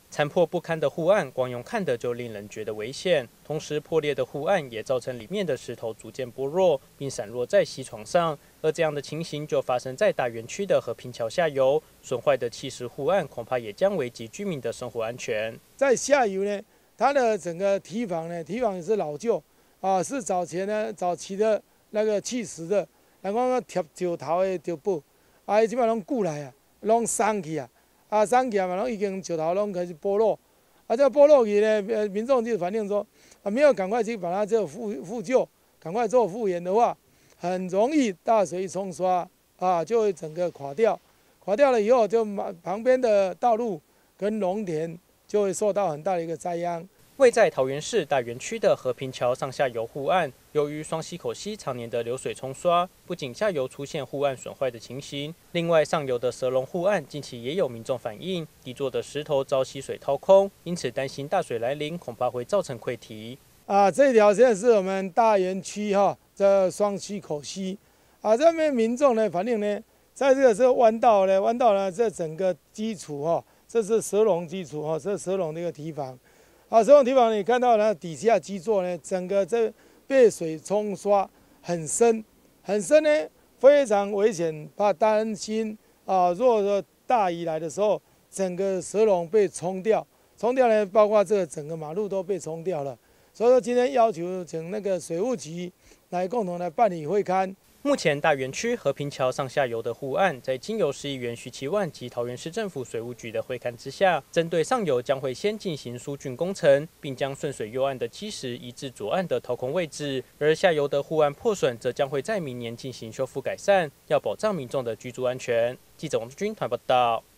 残破不堪的护岸，光用看的就令人觉得危险。同时，破裂的护岸也造成里面的石头逐渐剥落，并散落在溪床上。而这样的情形就发生在大园区的和平桥下游，损坏的砌石护岸恐怕也将危及居民的生活安全。 在下游呢，它的整个堤防呢，堤防也是老旧啊，是早期的那个砌石的，人讲贴石头的石布，啊，伊即摆拢固来啊，拢松去啊。松起嘛，拢已经石头拢开始剥落，这剥落去呢，民众就反映说，没有赶快去把它这复旧，赶快做复原的话，很容易大水冲刷就会整个垮掉，垮掉了以后，就旁边的道路跟农田就会受到很大的一个灾殃。 位在桃园市大园区的和平桥上下游护岸，由于双溪口溪常年的流水冲刷，不仅下游出现护岸损坏的情形，另外上游的蛇龙护岸近期也有民众反映，底座的石头遭溪水掏空，因此担心大水来临，恐怕会造成溃堤。 这条现在是我们大园区这双溪口溪这边民众呢反映呢，在这个弯道呢，这整个基础这是蛇龙基础这是蛇龙的一个堤防。蛇龙堤防你看到呢，底下基座呢，整个这被水冲刷很深，很深呢，非常危险，怕担心若说大雨来的时候，整个蛇龙被冲掉呢，包括这个整个马路都被冲掉了。所以说今天要求请那个水务局来共同来办理会勘。 目前大园区和平桥上下游的护岸，在经由市议员徐其万及桃园市政府水务局的会勘之下，针对上游将会先进行疏浚工程，并将顺水右岸的基石移至左岸的掏空位置，而下游的护岸破损则将会在明年进行修复改善，要保障民众的居住安全。记者王志军团报道。